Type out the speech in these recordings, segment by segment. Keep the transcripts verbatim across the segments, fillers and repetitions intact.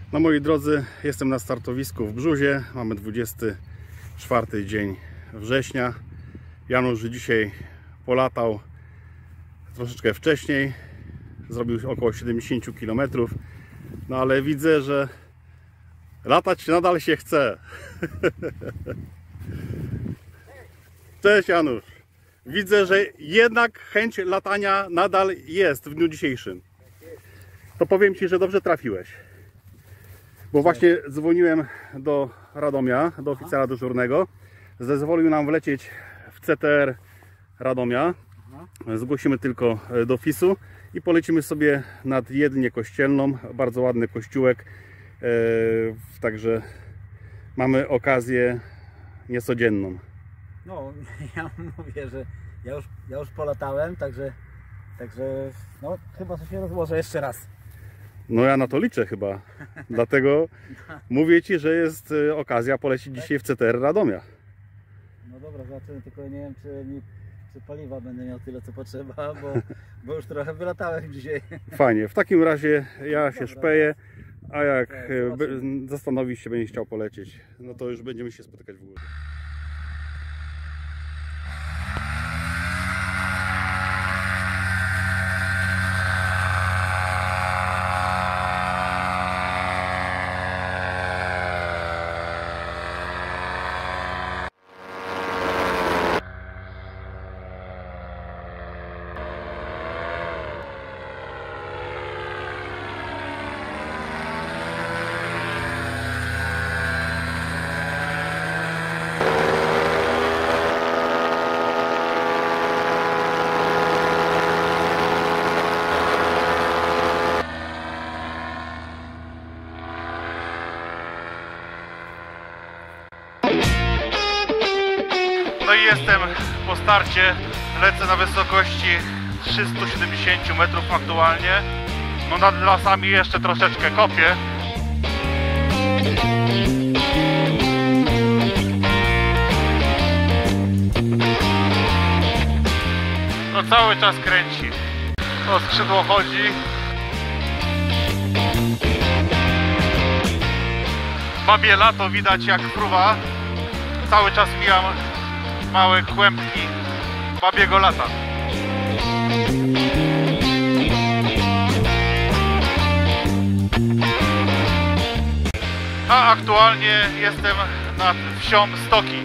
No moi drodzy, jestem na startowisku w Brzuzie. Mamy dwudziesty czwarty dzień września. Janusz dzisiaj polatał troszeczkę wcześniej. Zrobił około siedemdziesiąt kilometrów. No ale widzę, że latać nadal się chce. Cześć Janusz. Widzę, że jednak chęć latania nadal jest w dniu dzisiejszym. To powiem Ci, że dobrze trafiłeś. Bo właśnie dzwoniłem do Radomia, do oficera dyżurnego. Zezwolił nam wlecieć w C T R Radomia. Zgłosimy tylko do fisu i polecimy sobie nad Jedlnię Kościelną. Bardzo ładny kościółek. Także mamy okazję niecodzienną. No, ja mówię, że ja już, ja już polatałem, także, także no, chyba to się rozłożę jeszcze raz. No ja na to liczę chyba. Dlatego mówię Ci, że jest okazja polecić dzisiaj w C T R Radomia. No dobra, zobaczymy, tylko nie wiem, czy, mi, czy paliwa będę miał tyle, co potrzeba, bo, bo już trochę wylatałem dzisiaj. Fajnie, w takim razie ja się szpeję, a jak zastanowisz się, będziesz chciał polecieć, no to już będziemy się spotykać w górze. No i jestem po starcie, lecę na wysokości trzysta siedemdziesiąt metrów aktualnie. No nad lasami jeszcze troszeczkę kopię. No cały czas kręci. To skrzydło chodzi. Babie lato widać jak fruwa. Cały czas mijam małe kłębki babiego lata. A aktualnie jestem nad wsią Stoki.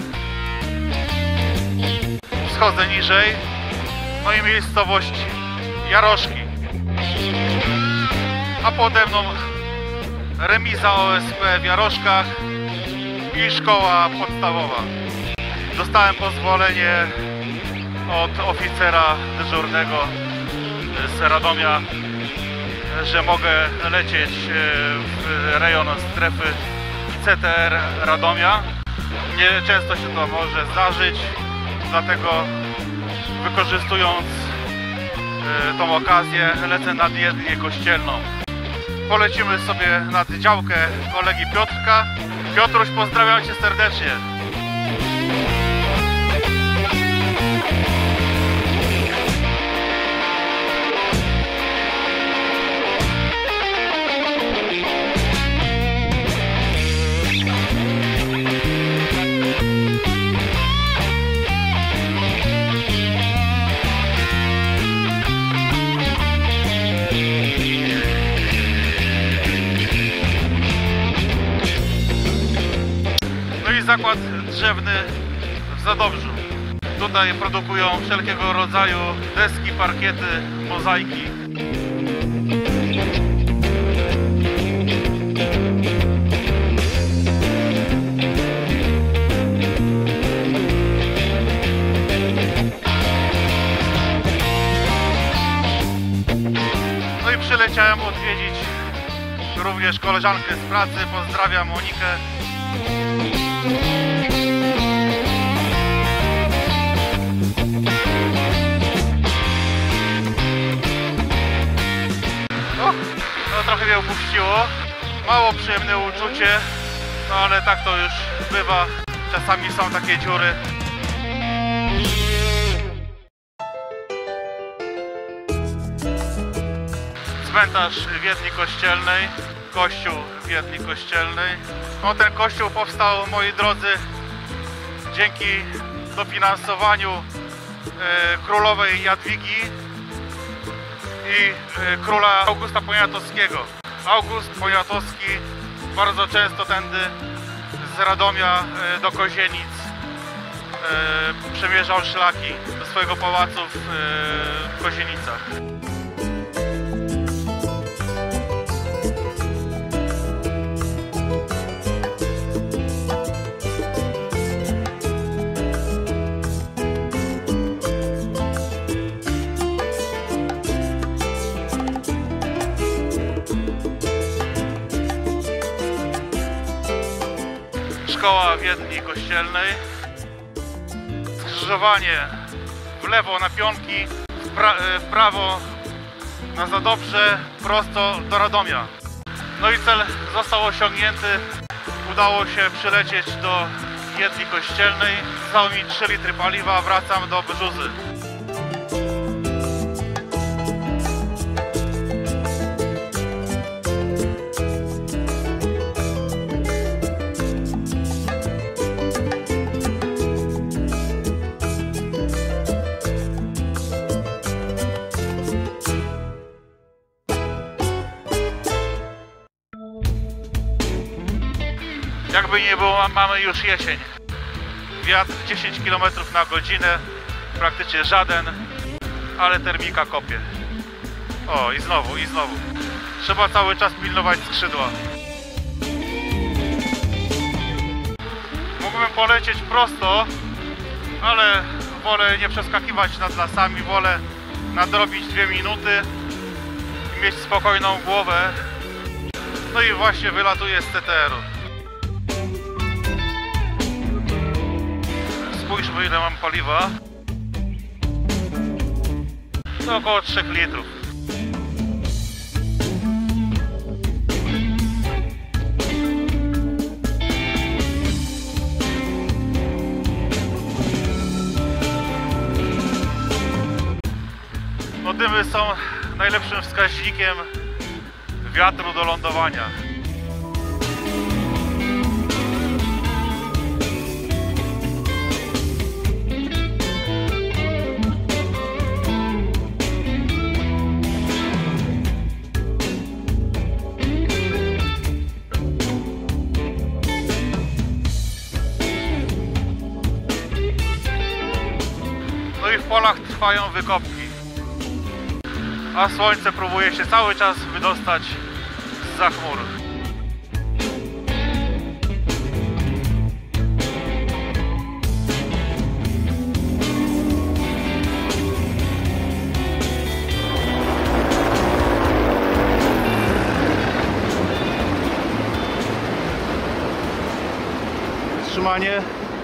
Schodzę niżej. No i miejscowość Jaroszki. A pode mną remiza O S P w Jaroszkach i szkoła podstawowa. Dostałem pozwolenie od oficera dyżurnego z Radomia, że mogę lecieć w rejon strefy C T R Radomia. Nie często się to może zdarzyć, dlatego wykorzystując tą okazję lecę nad Jedlnię Kościelną. Polecimy sobie nad działkę kolegi Piotrka. Piotruś, pozdrawiam Cię serdecznie. Zakład drzewny w Zadobrzu. Tutaj produkują wszelkiego rodzaju deski, parkiety, mozaiki. No i przyleciałem odwiedzić również koleżankę z pracy. Pozdrawiam Monikę. O, no trochę mnie upuściło. Mało przyjemne uczucie, no ale tak to już bywa. Czasami są takie dziury. Cmentarz w Jedlni Kościelnej. kościół w Jedli Kościelnej. No, ten kościół powstał, moi drodzy, dzięki dofinansowaniu e, królowej Jadwigi i e, króla Augusta Poniatowskiego. August Poniatowski bardzo często tędy z Radomia e, do Kozienic e, przemierzał szlaki do swojego pałacu w, e, w Kozienicach. Szkoła w Jedli Kościelnej, skrzyżowanie w lewo na Pionki, w, pra w prawo na Zadobrze, prosto do Radomia. No i cel został osiągnięty, udało się przylecieć do Jedli Kościelnej, zostało mi trzy litry paliwa, wracam do Brzuzy. Jakby nie było, mamy już jesień. Wiatr dziesięć kilometrów na godzinę, praktycznie żaden, ale termika kopie. O, i znowu, i znowu. Trzeba cały czas pilnować skrzydła. Mógłbym polecieć prosto, ale wolę nie przeskakiwać nad lasami, wolę nadrobić dwie minuty i mieć spokojną głowę. No i właśnie wylatuję z C T R-u. Spójrzmy, ile mam paliwa. To około trzech litrów. No, dymy są najlepszym wskaźnikiem wiatru do lądowania. No i w polach trwają wykopki, a słońce próbuje się cały czas wydostać zza chmur. Trzymanie.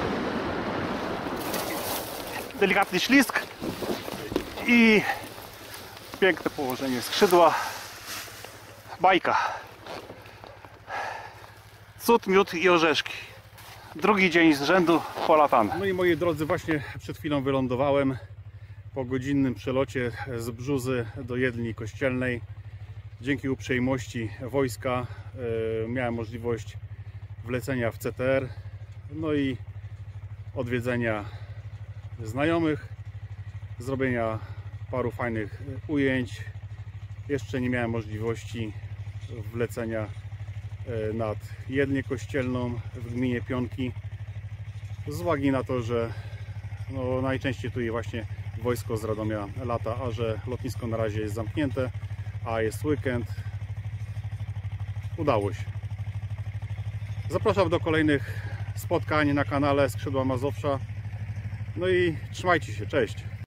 Delikatny ślizg i piękne położenie skrzydła. Bajka. Cud, miód i orzeszki. Drugi dzień z rzędu polatany. No i moi drodzy, właśnie przed chwilą wylądowałem po godzinnym przelocie z Brzuzy do Jedli Kościelnej. Dzięki uprzejmości wojska yy, miałem możliwość wlecenia w C T R, no i odwiedzenia znajomych, zrobienia paru fajnych ujęć. Jeszcze nie miałem możliwości wlecenia nad Jedlię Kościelną w gminie Pionki, z uwagi na to, że no, najczęściej tutaj właśnie wojsko z Radomia lata, a że lotnisko na razie jest zamknięte, a jest weekend. Udało się. Zapraszam do kolejnych spotkań na kanale Skrzydła Mazowsza. No i trzymajcie się, cześć!